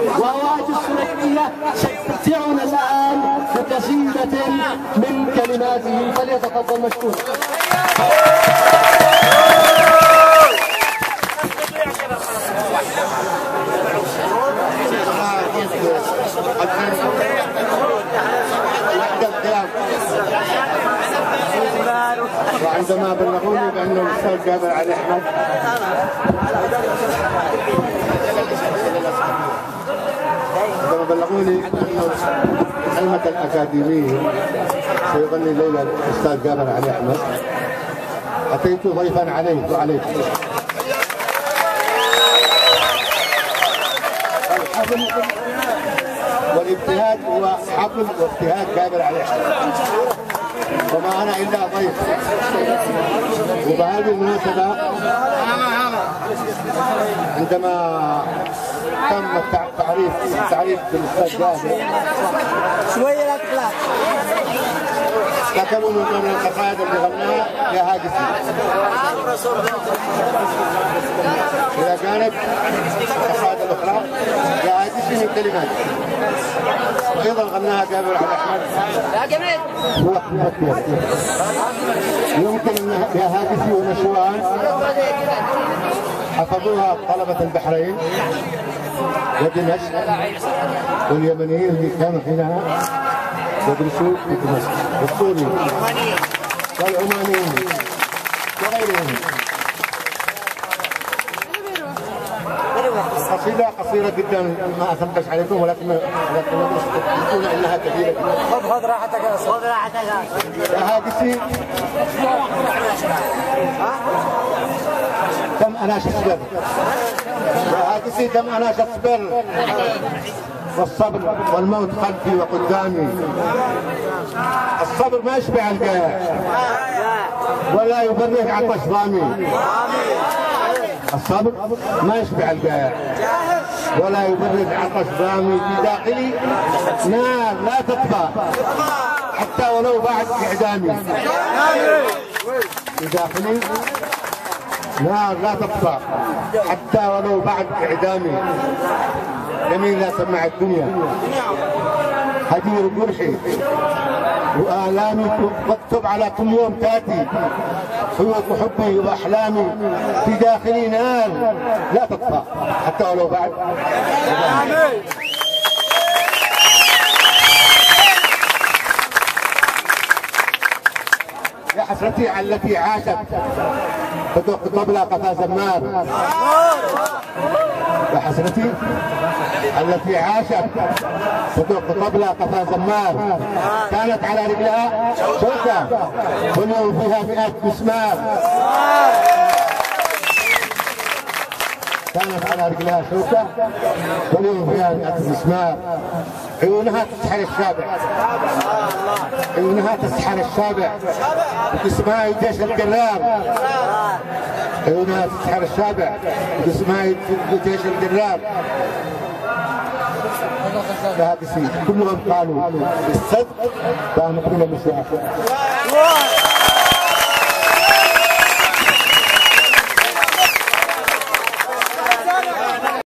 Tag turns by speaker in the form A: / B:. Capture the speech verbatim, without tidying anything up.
A: وأواج السليمية سيمتعنا الآن بقصيدة من كلماته، فليتفضل مشكور.
B: وعندما بلغوني بأن الأستاذ جابر علي أحمد عندما بلغوني بأن كلمة الأكاديمية سيغني ليلة الأستاذ جابر علي أحمد، أتيت ضيفا عليه وعليكم. الحفل والابتهاج هو حفل وابتهاج جابر علي أحمد، وما أنا إلا ضيف. وبهذه المناسبة عندما تم التعريف تعريف بالأستاذ جابر
C: شوية لا تقلق،
B: ذكروا من القصائد اللي غناها يا هاجسي إلى جانب القصائد الأخرى يا هاجسي من كلمات، وأيضا غناها جابر علي أحمد. هو يمكن أن يا هاجسي ونشوان حفظوها طلبة البحرين ودمشق واليمنيين اللي كانوا حينها يدرسوا في دمشق، والسوريين والعمانيين وغيرهم. قصيدة قصيرة جدا ما أثبتش عليكم، ولكن ولكن تقول إنها كبيرة جدا.
C: خذ خذ راحتك يا أستاذ، خذ راحتك
B: يا هاجسي كم أنا شصبر، يا هاجسي كم أنا شصبر، والصبر والموت خلفي وقدامي. الصبر ما يشبع الجائع ولا يبرد عطش ضامي. الصبر ما يشبع الجائع ولا يبرد عطش ضامي. في داخلي نار لا تطفى حتى ولو بعد إعدامي. في داخلي نار لا تطفى حتى ولو بعد إعدامي. جميل لا سمع الدنيا هدير جرحي وآلامي واكتب على كل يوم تاتي حيوط حبي وأحلامي. في داخلي نار لا تطفى حتى ولو بعد. يا حسرتي على التي عاشت بدق طبلة قفا زمار. يا حسرتي التي عاشت بدق طبلة قفا زمار. كانت على رجلها شوكة واليوم فيها مئات مسمار. كانت على رجلها شوكة واليوم فيها مئات مسمار. عيونها تسحر الشابع، عيونها تسحر الشابع باسمها جيش الجرار. عيونها تسحر الشابع باسمها جيش الجرار. كلهم قالوا بالصدق كانوا كلهم مشاعر.